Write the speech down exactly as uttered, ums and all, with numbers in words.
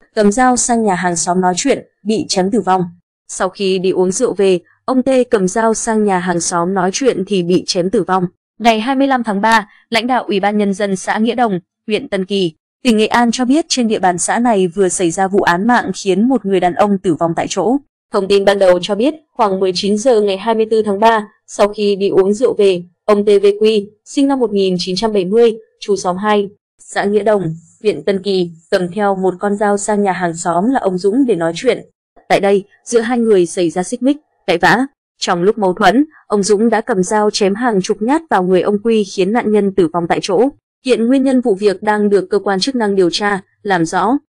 cầm dao sang nhà hàng xóm nói chuyện, bị chém tử vong. Sau khi đi uống rượu về, ông T cầm dao sang nhà hàng xóm nói chuyện thì bị chém tử vong. Ngày hai mươi lăm tháng ba, lãnh đạo Ủy ban Nhân dân xã Nghĩa Đồng, huyện Tân Kỳ, tỉnh Nghệ An cho biết trên địa bàn xã này vừa xảy ra vụ án mạng khiến một người đàn ông tử vong tại chỗ. Thông tin ban đầu cho biết khoảng mười chín giờ ngày hai mươi tư tháng ba, sau khi đi uống rượu về, ông tê vê quy, sinh năm một nghìn chín trăm bảy mươi, chú xóm hai, xã Nghĩa Đồng, huyện Tân Kỳ, cầm theo một con dao sang nhà hàng xóm là ông Dũng để nói chuyện. Tại đây, giữa hai người xảy ra xích mích, cãi vã. Trong lúc mâu thuẫn, ông Dũng đã cầm dao chém hàng chục nhát vào người ông Quy khiến nạn nhân tử vong tại chỗ. Hiện nguyên nhân vụ việc đang được cơ quan chức năng điều tra, làm rõ.